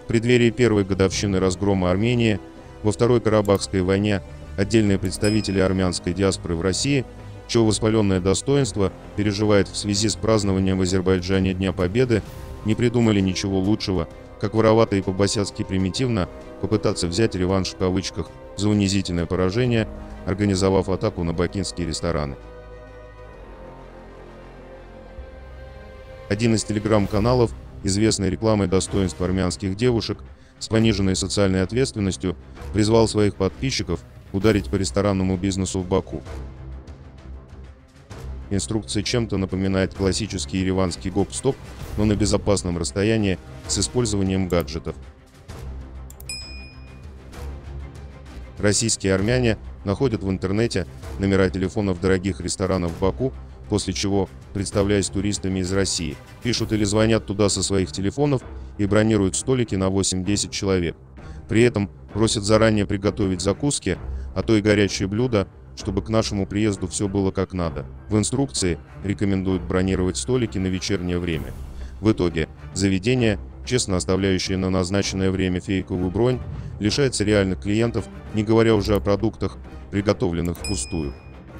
преддверии первой годовщины разгрома Армении во Второй Карабахской войне отдельные представители армянской диаспоры в России, чье воспаленное достоинство переживает в связи с празднованием в Азербайджане Дня Победы, не придумали ничего лучшего, как воровато и по-босяцки примитивно попытаться взять реванш в кавычках за унизительное поражение, организовав атаку на бакинские рестораны. Один из телеграм-каналов, известный рекламой достоинств армянских девушек с пониженной социальной ответственностью, призвал своих подписчиков ударить по ресторанному бизнесу в Баку. Инструкция чем-то напоминает классический ереванский гоп-стоп, но на безопасном расстоянии с использованием гаджетов. Российские армяне находят в интернете номера телефонов дорогих ресторанов в Баку, после чего, представляясь туристами из России, пишут или звонят туда со своих телефонов и бронируют столики на 8-10 человек. При этом просят заранее приготовить закуски, а то и горячие блюда, чтобы к нашему приезду все было как надо. В инструкции рекомендуют бронировать столики на вечернее время. В итоге заведение, честно оставляющее на назначенное время фейковую бронь, лишается реальных клиентов, не говоря уже о продуктах, приготовленных впустую.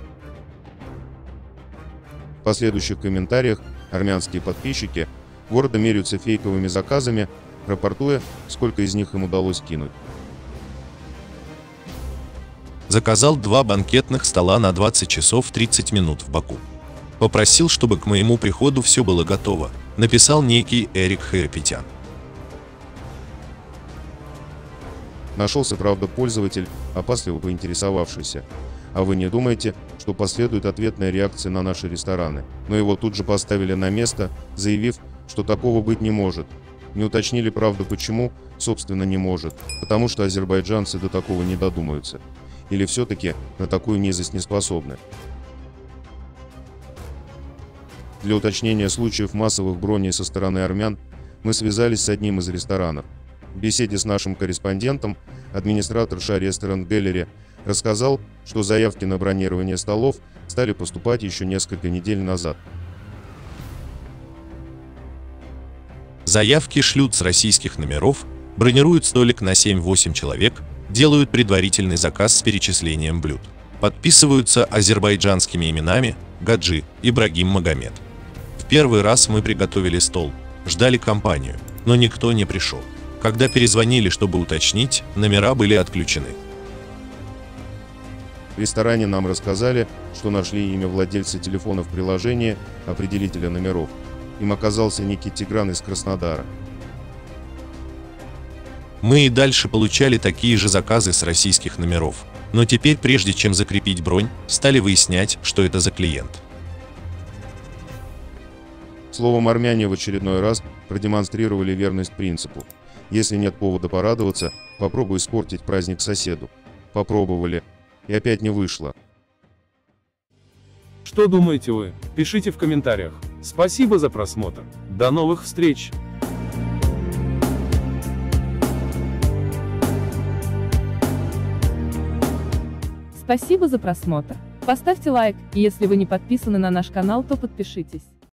В последующих комментариях армянские подписчики гордо меряются фейковыми заказами, рапортуя, сколько из них им удалось кинуть. Заказал 2 банкетных стола на 20 часов 30 минут в Баку. Попросил, чтобы к моему приходу все было готово, написал некий Эрик Хайрапетян. Нашелся, правда, пользователь, опасливо поинтересовавшийся: а вы не думаете, что последует ответная реакция на наши рестораны? Но его тут же поставили на место, заявив, что такого быть не может. Не уточнили, правда, почему, собственно, не может. Потому что азербайджанцы до такого не додумаются. Или все-таки на такую низость не способны. Для уточнения случаев массовых броней со стороны армян мы связались с одним из ресторанов. В беседе с нашим корреспондентом администратор Шари Restaurant Gallery рассказал, что заявки на бронирование столов стали поступать еще несколько недель назад. Заявки шлют с российских номеров, бронируют столик на 7-8 человек, делают предварительный заказ с перечислением блюд. Подписываются азербайджанскими именами Гаджи, Ибрагим, Магомед. В первый раз мы приготовили стол, ждали компанию, но никто не пришел. Когда перезвонили, чтобы уточнить, номера были отключены. В ресторане нам рассказали, что нашли имя владельца телефона в приложении определителя номеров. Им оказался некий Тигран из Краснодара. Мы и дальше получали такие же заказы с российских номеров, но теперь, прежде чем закрепить бронь, стали выяснять, что это за клиент. Словом, армяне в очередной раз продемонстрировали верность принципу: если нет повода порадоваться, попробуй испортить праздник соседу. Попробовали, и опять не вышло. Что думаете вы? Пишите в комментариях. Спасибо за просмотр. До новых встреч! Спасибо за просмотр. Поставьте лайк, и если вы не подписаны на наш канал, то подпишитесь.